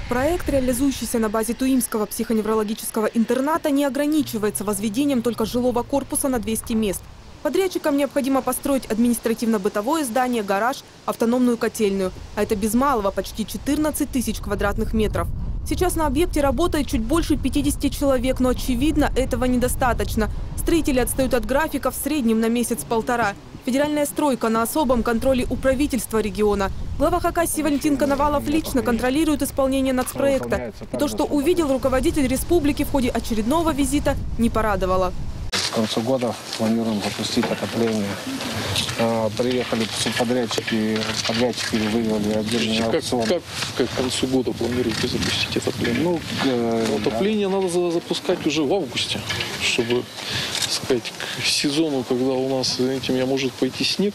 Проект, реализующийся на базе Туимского психоневрологического интерната, не ограничивается возведением только жилого корпуса на 200 мест. Подрядчикам необходимо построить административно-бытовое здание, гараж, автономную котельную. А это без малого почти 14 тысяч квадратных метров. Сейчас на объекте работает чуть больше 50 человек, но, очевидно, этого недостаточно. Строители отстают от графика в среднем на месяц-полтора. Федеральная стройка на особом контроле у правительства региона. Глава Хакасии Валентин Коновалов лично контролирует исполнение нацпроекта. И то, что увидел руководитель республики в ходе очередного визита, не порадовало. К концу года планируем запустить отопление. Приехали субподрядчики, подрядчики вывели отдельный аукцион. Как к концу года планируете запустить отопление? Отопление надо запускать уже в августе, чтобы, так сказать, к сезону, когда у нас, извините, может пойти снег,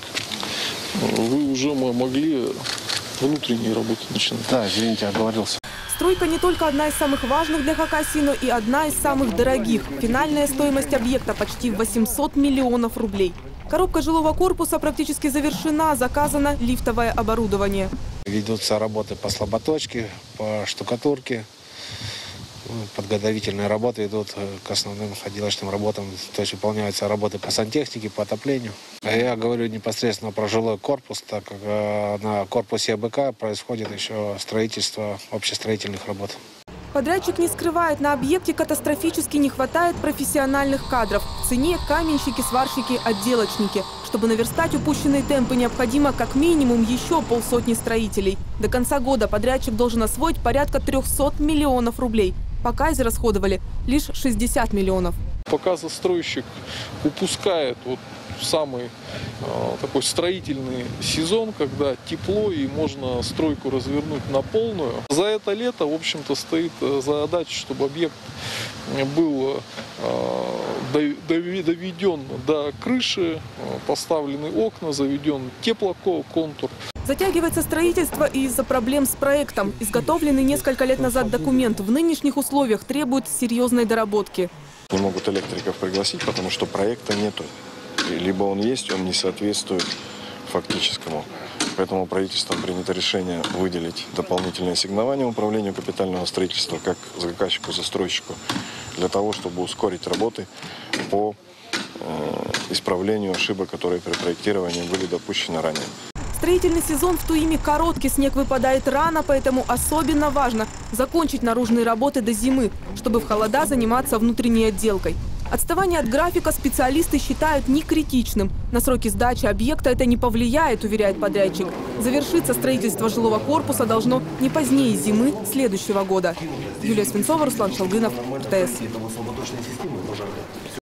вы уже могли внутренние работы начинать. Да, извините, оговорился. Стройка не только одна из самых важных для Хакасии, но и одна из самых дорогих. Финальная стоимость объекта почти 800 миллионов рублей. Коробка жилого корпуса практически завершена, заказано лифтовое оборудование. Ведутся работы по слаботочке, по штукатурке. Подготовительные работы идут к основным отделочным работам. То есть выполняются работы по сантехнике, по отоплению. А я говорю непосредственно про жилой корпус, так как на корпусе АБК происходит еще строительство общестроительных работ. Подрядчик не скрывает, на объекте катастрофически не хватает профессиональных кадров. В цене каменщики, сварщики, отделочники. Чтобы наверстать упущенные темпы, необходимо как минимум еще полсотни строителей. До конца года подрядчик должен освоить порядка 300 миллионов рублей. Пока израсходовали лишь 60 миллионов. Пока застройщик упускает самый такой строительный сезон, когда тепло и можно стройку развернуть на полную. За это лето, в общем-то, стоит задача, чтобы объект был доведен до крыши, поставлены окна, заведен теплоконтур. Затягивается строительство и из-за проблем с проектом. Изготовленный несколько лет назад документ в нынешних условиях требует серьезной доработки. Не могут электриков пригласить, потому что проекта нету. Либо он есть, он не соответствует фактическому. Поэтому правительством принято решение выделить дополнительное ассигнование управлению капитального строительства как заказчику-застройщику для того, чтобы ускорить работы по исправлению ошибок, которые при проектировании были допущены ранее. Строительный сезон в Туиме короткий, снег выпадает рано, поэтому особенно важно закончить наружные работы до зимы, чтобы в холода заниматься внутренней отделкой. Отставание от графика специалисты считают некритичным. На сроки сдачи объекта это не повлияет, уверяет подрядчик. Завершиться строительство жилого корпуса должно не позднее зимы следующего года. Юлия Свинцова, Руслан Шалгынов, РТС.